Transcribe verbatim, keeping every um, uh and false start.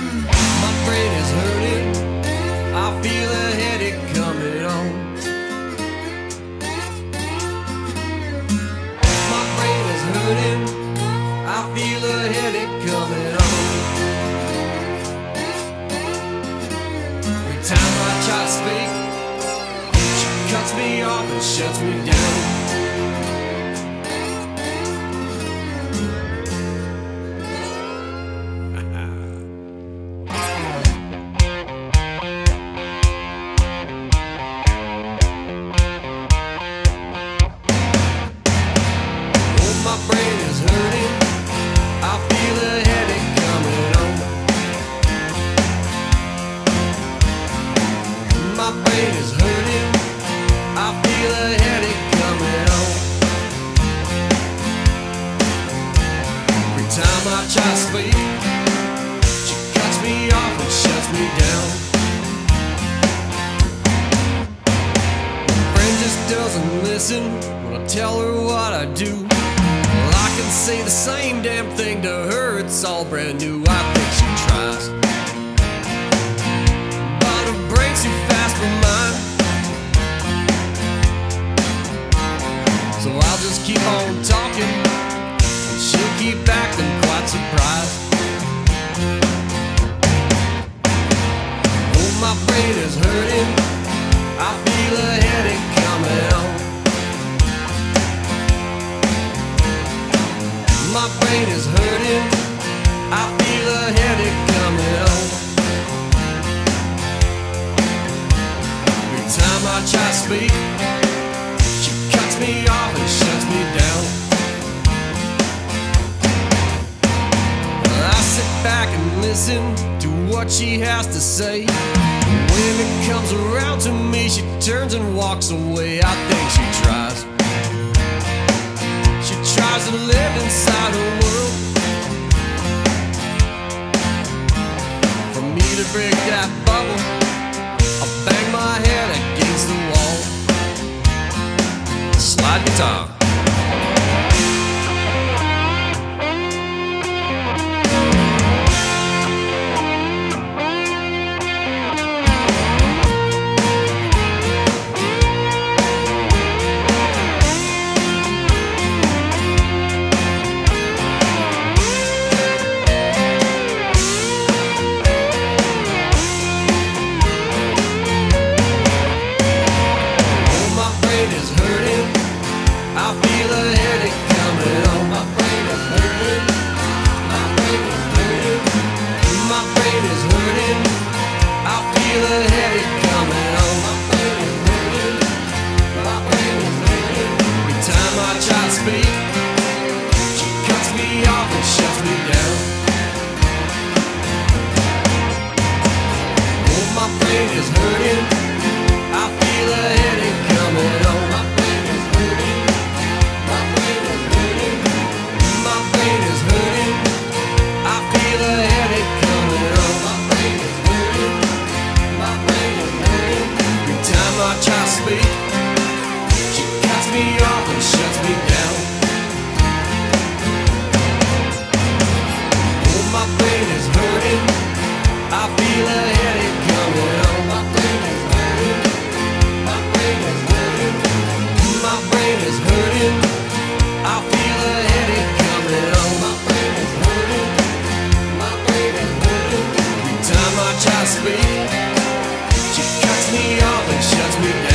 My brain is hurting, I feel a headache coming on. My brain is hurting, I feel a headache coming on. Every time I try to speak, she cuts me off and shuts me down. My brain is hurting, I feel a headache coming on. My brain is hurting, I feel a headache coming on. Every time I try to speak, she cuts me off and shuts me down. My friend just doesn't listen when I tell her what I do. I can say the same damn thing to her, it's all brand new. I think she tries, but her brain's too fast for mine. So I'll just keep on talking, and she'll keep acting quite surprised. Oh, my brain is hurting, I feel a headache coming on. My brain is hurting, I feel a headache coming on. Every time I try to speak, she cuts me off and shuts me down. I sit back and listen to what she has to say. When it comes around to me, she turns and walks away. I think she tries. She tries to live inside her world. For me to break that bubble, I'll bang my head against the wall. Slide guitar. I feel a headache coming on. My brain is hurting, my brain is hurting, my brain is hurting. I feel a headache coming on. My brain is hurting, my brain is hurting. Every time I try to speak, she cuts me off and shuts me down. Oh, my brain is hurting, I feel a headache coming on. My brain is hurting. I try to speak, she cuts me off and shuts me down. Oh, my brain is hurting, I feel a headache coming on. My brain is hurting, my brain is hurting, my brain is hurting, I feel a headache coming on. My brain is hurting, my brain is hurting. Every time I try to speak, she cuts me off and shuts me down.